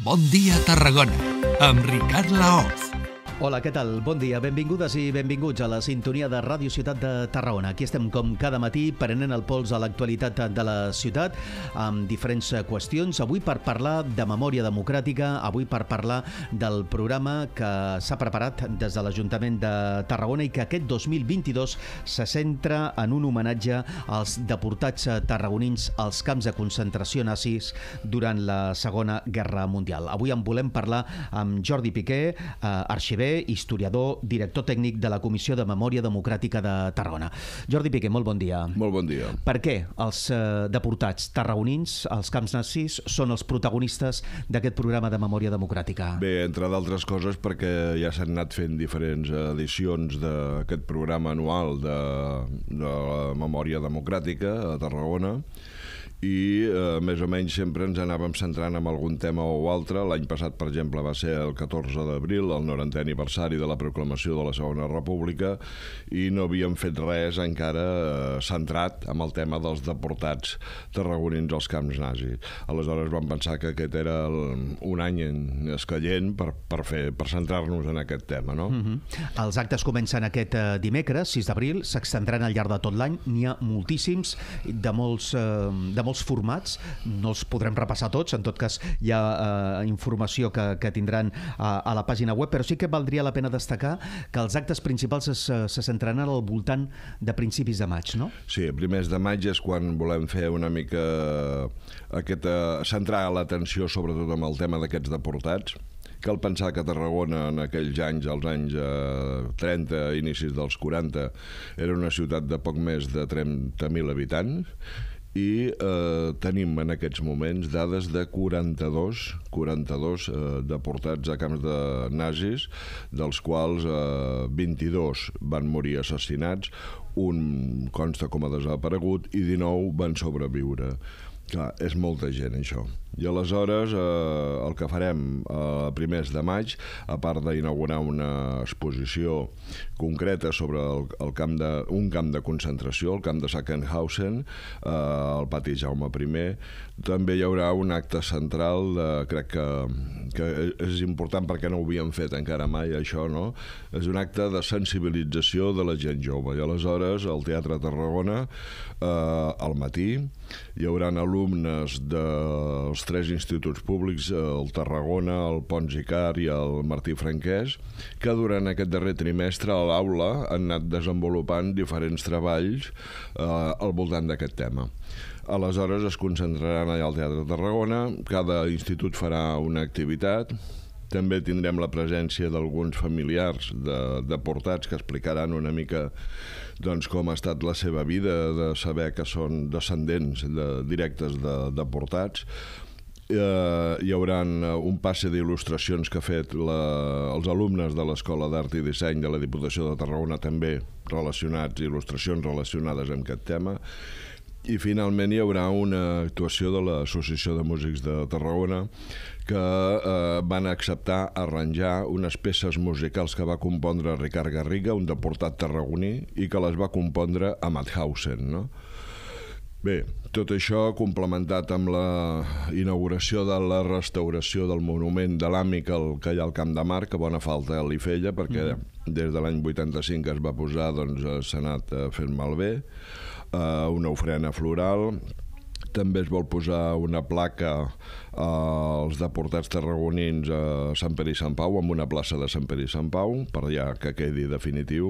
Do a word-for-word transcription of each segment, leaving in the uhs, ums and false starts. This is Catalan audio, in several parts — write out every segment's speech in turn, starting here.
Bon dia, Tarragona, amb Ricard Laoz. Hola, què tal? Bon dia, benvingudes i benvinguts a la sintonia de Ràdio Ciutat de Tarragona. Aquí estem com cada matí prenent el pols a l'actualitat de la ciutat amb diferents qüestions. Avui per parlar de memòria democràtica, avui per parlar del programa que s'ha preparat des de l'Ajuntament de Tarragona i que aquest dos mil vint-i-dos se centra en un homenatge als deportats tarragonins als camps de concentració nazis durant la Segona Guerra Mundial. Avui en volem parlar amb Jordi Piqué, eh, arxiver, historiador, director tècnic de la Comissió de Memòria Democràtica de Tarragona. Jordi Piqué, molt bon dia. Molt bon dia. Per què els eh, deportats tarragonins als camps nazis són els protagonistes d'aquest programa de memòria democràtica? Bé, entre d'altres coses perquè ja s'han anat fent diferents edicions d'aquest programa anual de, de la memòria democràtica a Tarragona i eh, més o menys sempre ens anàvem centrant en algun tema o altre. L'any passat, per exemple, va ser el catorze d'abril, el norantè aniversari de la proclamació de la Segona República, i no havíem fet res encara eh, centrat en el tema dels deportats tarragonins als camps nazis. Aleshores vam pensar que aquest era el, un any escaient per, per, fer, per centrar-nos en aquest tema, no? Mm-hmm. Els actes comencen aquest eh, dimecres, sis d'abril, s'extendran al llarg de tot l'any. N'hi ha moltíssims, de molts, eh, de molts formats, no els podrem repassar tots, en tot cas hi ha eh, informació que, que tindran a, a la pàgina web, però sí que valdria la pena destacar que els actes principals es, se centraran al voltant de principis de maig, no? Sí, primers de maig és quan volem fer una mica aquesta, centrar l'atenció sobretot amb el tema d'aquests deportats. Cal pensar que Tarragona en aquells anys, als anys eh, trenta, inicis dels quaranta, era una ciutat de poc més de trenta mil habitants i eh, tenim en aquests moments dades de quaranta-dos, quaranta-dos eh, deportats a camps de nazis, dels quals eh, vint-i-dos van morir assassinats, un consta com a desaparegut i dinou van sobreviure. Clar, és molta gent, això. I aleshores eh, el que farem a eh, primers de maig, a part d'inaugurar una exposició concreta sobre el, el camp de, un camp de concentració, el camp de Sachsenhausen, eh, al pati Jaume primer, també hi haurà un acte central, de, crec que, que és important perquè no ho havíem fet encara mai, això, no? És un acte de sensibilització de la gent jove. I aleshores al Teatre Tarragona, eh, al matí, hi haurà alumnes dels tres instituts públics, el Tarragona, el Pons i Car i el Martí Franquès, que durant aquest darrer trimestre a l'aula han anat desenvolupant diferents treballs eh, al voltant d'aquest tema. Aleshores es concentraran allà al Teatre de Tarragona, cada institut farà una activitat. També tindrem la presència d'alguns familiars de deportats que explicaran una mica doncs, com ha estat la seva vida, de saber que són descendents de, directes de deportats. Eh, hi haurà un passe d'il·lustracions que ha fet la, els alumnes de l'Escola d'Art i Disseny de la Diputació de Tarragona, també relacionats, il·lustracions relacionades amb aquest tema. I finalment hi haurà una actuació de l'Associació de Músics de Tarragona que eh, van acceptar arranjar unes peces musicals que va compondre Ricard Garriga, un deportat tarragoní, i que les va compondre a Mauthausen, no? Bé, tot això complementat amb la inauguració de la restauració del monument de l'Àmic que hi ha al Camp de Mar, que bona falta li feia, perquè mm. des de l'any vuitanta-cinc es va posar, doncs s'ha anat fent malbé, uh, una ofrena floral. També es vol posar una placa als deportats tarragonins a Sant Pere i Sant Pau, amb una plaça de Sant Pere i Sant Pau, per allà que quedi definitiu.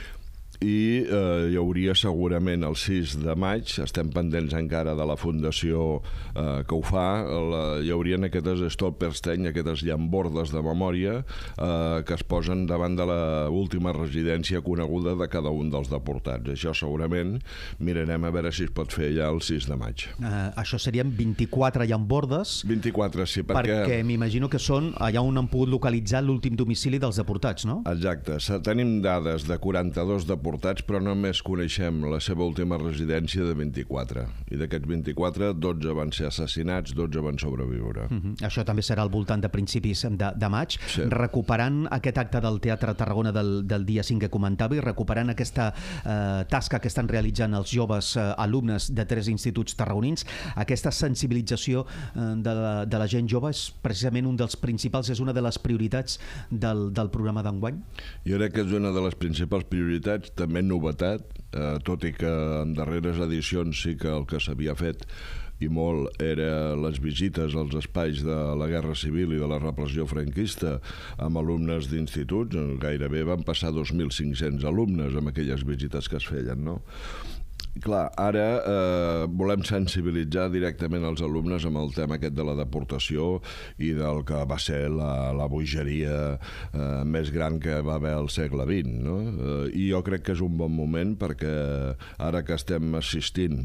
I eh, hi hauria segurament el sis de maig, estem pendents encara de la fundació eh, que ho fa, la, hi haurien aquestes stolperstein, aquestes llambordes de memòria eh, que es posen davant de l'última residència coneguda de cada un dels deportats. Això segurament mirarem a veure si es pot fer ja el sis de maig. Uh, això serien vint-i-quatre llambordes? vint-i-quatre, sí, perquè... Perquè m'imagino que són allà on han pogut localitzar l'últim domicili dels deportats, no? Exacte. Tenim dades de quaranta-dos deportats deportats, però només coneixem la seva última residència de vint-i-quatre. I d'aquests vint-i-quatre, dotze van ser assassinats, dotze van sobreviure. Mm-hmm. Això també serà al voltant de principis de, de maig. Sí. Recuperant aquest acte del Teatre Tarragona del, del dia cinc que comentava i recuperant aquesta eh, tasca que estan realitzant els joves eh, alumnes de tres instituts tarragonins, aquesta sensibilització eh, de, la, de la gent jove és precisament un dels principals, és una de les prioritats del, del programa d'enguany? Jo crec que és una de les principals prioritats, també novetat, eh, tot i que en darreres edicions sí que el que s'havia fet i molt era les visites als espais de la Guerra Civil i de la repressió franquista amb alumnes d'instituts. Gairebé van passar dos mil cinc-cents alumnes amb aquelles visites que es feien, no? Clar, ara eh, volem sensibilitzar directament els alumnes amb el tema aquest de la deportació i del que va ser la, la bogeria eh, més gran que va haver al segle vint, no? Eh, I jo crec que és un bon moment perquè ara que estem assistint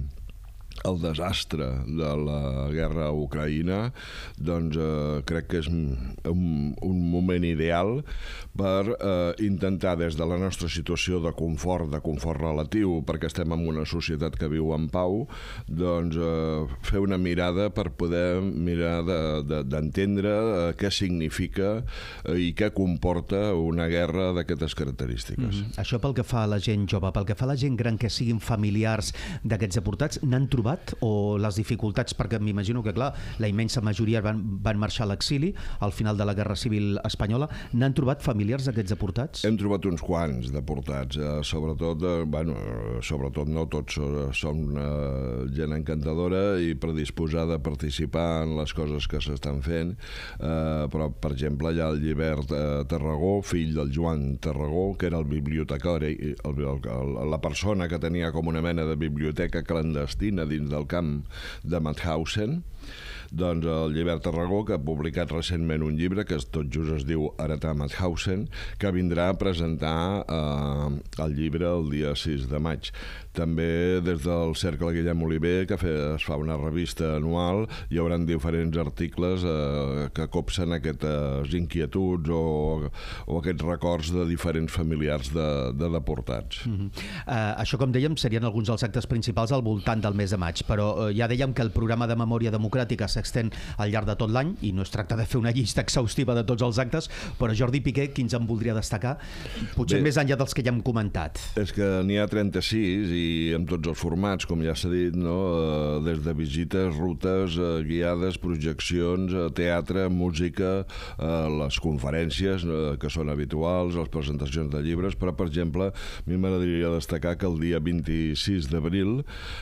el desastre de la guerra a Ucraïna, doncs eh, crec que és un, un moment ideal per eh, intentar des de la nostra situació de confort, de confort relatiu, perquè estem en una societat que viu en pau, doncs eh, fer una mirada per poder mirar d'entendre de, de, eh, què significa eh, i què comporta una guerra d'aquestes característiques. Mm-hmm. Això pel que fa a la gent jove, pel que fa a la gent gran que siguin familiars d'aquests deportats, n'han trobat o les dificultats, perquè m'imagino que clar, la immensa majoria van, van marxar a l'exili al final de la Guerra Civil espanyola, n'han trobat familiars d'aquests deportats? Hem trobat uns quants deportats, eh, sobretot, eh, bueno, sobretot no tots són eh, gent encantadora i predisposada a participar en les coses que s'estan fent, eh, però per exemple hi ha el Llibert eh, Tarragó, fill del Joan Tarragó, que era el bibliotecari, el, el, la persona que tenia com una mena de biblioteca clandestina dins del camp de Mauthausen. Doncs el Llibert Tarragó, que ha publicat recentment un llibre que tot just es diu Heretar Mauthausen, que vindrà a presentar eh, el llibre el dia sis de maig. També des del Cercle Guillem Oliver, que fe, es fa una revista anual, hi haurà diferents articles eh, que copsen aquestes inquietuds o, o aquests records de diferents familiars de, de deportats. Mm-hmm. uh, això, com dèiem, serien alguns dels actes principals al voltant del mes de maig, però uh, ja dèiem que el programa de memòria democràtica s'extén al llarg de tot l'any i no es tracta de fer una llista exhaustiva de tots els actes, però Jordi Piqué, quins en voldria destacar? Potser Bé, més enllà dels que ja hem comentat. És que n'hi ha trenta-sis i amb tots els formats, com ja s'ha dit, no? eh, des de visites, rutes, eh, guiades, projeccions, eh, teatre, música, eh, les conferències eh, que són habituals, les presentacions de llibres, però, per exemple, a mi m'agradaria destacar que el dia vint-i-sis d'abril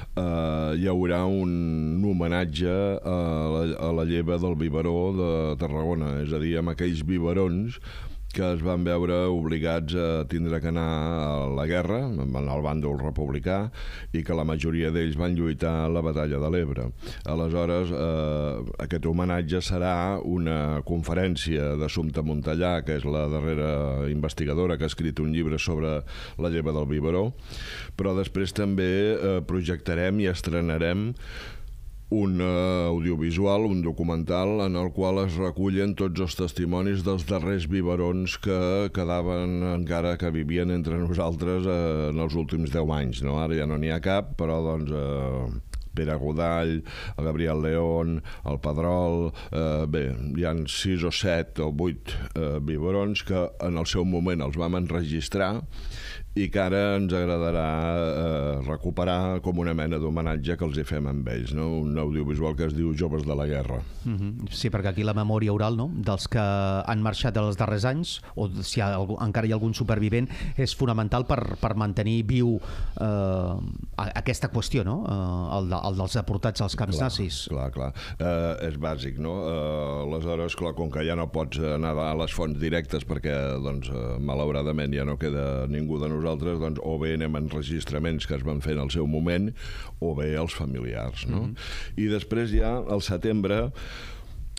eh, hi haurà un homenatge a la, a la lleva del biberó de Tarragona, és a dir, amb aquells biberons que es van veure obligats a tindre que anar a la guerra, al bàndol republicà, i que la majoria d'ells van lluitar a la batalla de l'Ebre. Aleshores, eh, aquest homenatge serà una conferència d'Assumpta Montellà, que és la darrera investigadora que ha escrit un llibre sobre la lleva del biberó, però després també eh, projectarem i estrenarem un uh, audiovisual, un documental en el qual es recullen tots els testimonis dels darrers biberons que quedaven encara que vivien entre nosaltres uh, en els últims deu anys, no? Ara ja no n'hi ha cap, però doncs uh, Pere Godall, el Gabriel León, el Pedrol, eh, bé, hi ha sis o set o vuit eh, biberons que en el seu moment els vam enregistrar i que ara ens agradarà eh, recuperar com una mena d'homenatge que els hi fem amb ells, no? Un audiovisual que es diu Joves de la Guerra. Mm-hmm. Sí, perquè aquí la memòria oral, no?, dels que han marxat els darrers anys, o si hi ha, encara hi ha algun supervivent, és fonamental per, per mantenir viu eh, aquesta qüestió, no?, eh, el, de, el dels deportats als camps clar, nazis. Clar, clar. Eh, és bàsic, no? Eh, aleshores, clar, com que ja no pots anar a les fonts directes perquè, doncs, eh, malauradament ja no queda ningú de nosaltres, doncs, o bé anem en enregistraments que es van fer en el seu moment, o bé els familiars, no? Mm-hmm. I després ja, al setembre,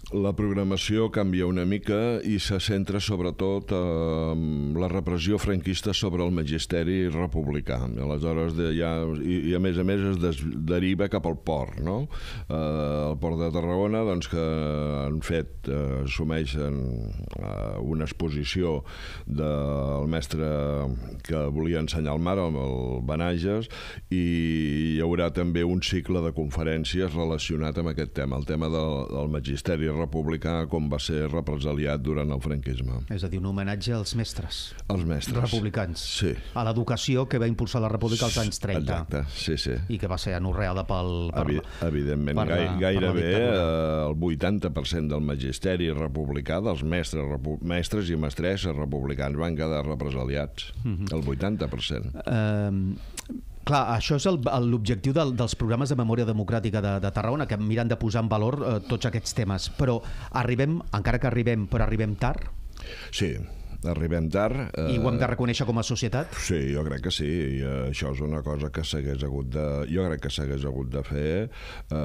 la programació canvia una mica i se centra sobretot en la repressió franquista sobre el magisteri republicà. Aleshores, de, ja, i, i a més a més es des, deriva cap al port, no? Eh, el port de Tarragona, doncs, que han fet, eh, assumeixen eh, una exposició del mestre que volia ensenyar al mar, el, el Benages, i hi haurà també un cicle de conferències relacionat amb aquest tema, el tema del, del magisteri republicà, com va ser represaliat durant el franquisme. És a dir, un homenatge als mestres. Els mestres. Republicans. Sí. A l'educació que va impulsar la República als anys trenta. Exacte, sí, sí. I que va ser anorreada pel... Per, Evi evidentment, per la, gai gairebé per eh, el vuitanta per cent del magisteri republicà, dels mestres, repu mestres i mestresses republicans van quedar represaliats. Mm-hmm. El vuitanta per cent. Uh, Clar, això és l'objectiu del, dels programes de memòria democràtica de, de Tarragona, que miren de posar en valor eh, tots aquests temes. Però arribem, encara que arribem, però arribem tard? Sí, arribem tard. Eh... I ho hem de reconèixer com a societat? Sí, jo crec que sí. I això és una cosa que s'hagués hagut de... Jo crec que s'hagués hagut de fer eh,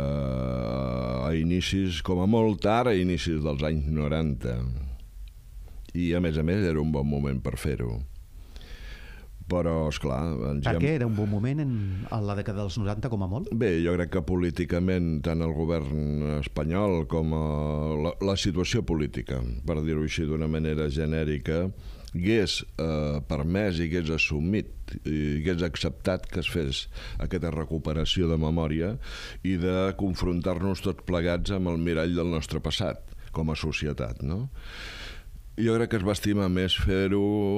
a inicis, com a molt tard, a inicis dels anys noranta. I, a més a més, era un bon moment per fer-ho. Però, esclar... Per què? Era un bon moment en, en la dècada dels noranta, com a molt? Bé, jo crec que políticament, tant el govern espanyol com a la, la situació política, per dir-ho així d'una manera genèrica, hagués eh, permès i hagués assumit i hagués acceptat que es fes aquesta recuperació de memòria i de confrontar-nos tots plegats amb el mirall del nostre passat, com a societat, no? Jo crec que es va estimar més fer-ho,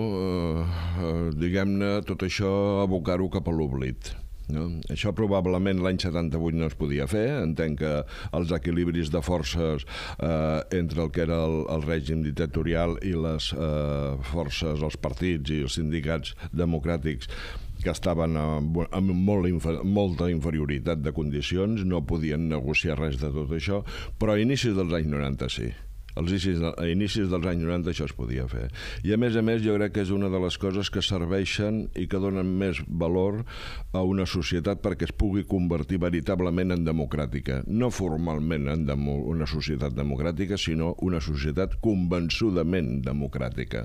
eh, eh, diguem-ne, tot això, abocar-ho cap a l'oblit. No? Això probablement l'any setanta-vuit no es podia fer. Entenc que els equilibris de forces eh, entre el que era el, el règim dictatorial i les eh, forces, els partits i els sindicats democràtics que estaven amb, amb molt infer, molta inferioritat de condicions, no podien negociar res de tot això, però a inicis dels anys noranta sí. Als inicis, a inicis dels anys noranta això es podia fer. I a més a més jo crec que és una de les coses que serveixen i que donen més valor a una societat perquè es pugui convertir veritablement en democràtica. No formalment en demo, una societat democràtica, sinó una societat convençudament democràtica.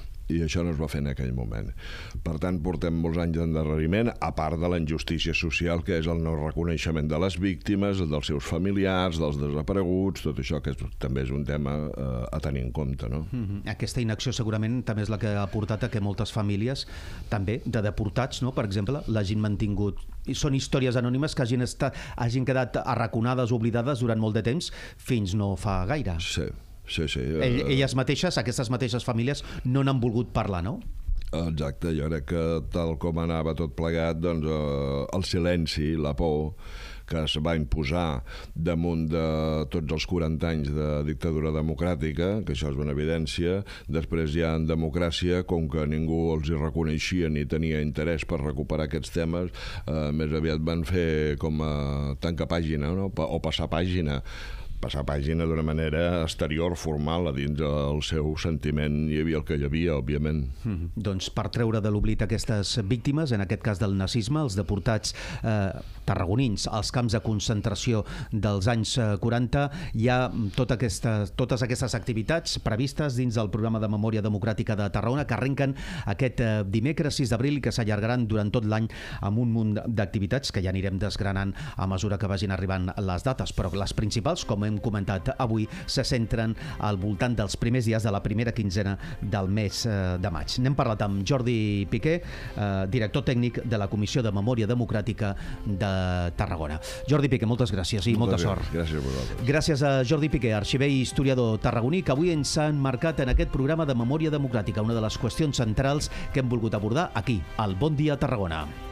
I això no es va fer en aquell moment. Per tant, portem molts anys d'endarreriment, a part de la injustícia social, que és el no reconeixement de les víctimes, dels seus familiars, dels desapareguts, tot això que és, també és un tema eh, a tenir en compte, no? Mm-hmm. Aquesta inacció segurament també és la que ha portat a que moltes famílies, també de deportats, no?, per exemple, l'hagin mantingut. I són històries anònimes que hagin, estat, hagin quedat arraconades, oblidades durant molt de temps, fins no fa gaire. Sí. Sí, sí. Ell, elles mateixes, aquestes mateixes famílies, no n'han volgut parlar, no? Exacte, jo crec que tal com anava tot plegat, doncs eh, el silenci, la por que es va imposar damunt de tots els quaranta anys de dictadura democràtica, que això és una evidència. Després ja en democràcia, com que ningú els hi reconeixia ni tenia interès per recuperar aquests temes, eh, més aviat van fer com a tancar pàgina, no? O passar pàgina. passar pàgina d'una manera exterior, formal, a dins del seu sentiment hi havia el que hi havia, òbviament. Mm, doncs per treure de l'oblit aquestes víctimes, en aquest cas del nazisme, els deportats eh, tarragonins als camps de concentració dels anys quaranta, hi ha tota aquesta, totes aquestes activitats previstes dins del programa de memòria democràtica de Tarragona que arrenquen aquest eh, dimecres sis d'abril i que s'allargaran durant tot l'any amb un munt d'activitats que ja anirem desgranant a mesura que vagin arribant les dates, però les principals, com hem comentat avui, se centren al voltant dels primers dies de la primera quinzena del mes de maig. N'hem parlat amb Jordi Piqué, eh, director tècnic de la Comissió de Memòria Democràtica de Tarragona. Jordi Piqué, moltes gràcies i molta sort. Gràcies a vosaltres. Gràcies a Jordi Piqué, arxiver i historiador tarragoní, que avui ens ha emmarcat en aquest programa de Memòria Democràtica, una de les qüestions centrals que hem volgut abordar aquí, al Bon Dia Tarragona.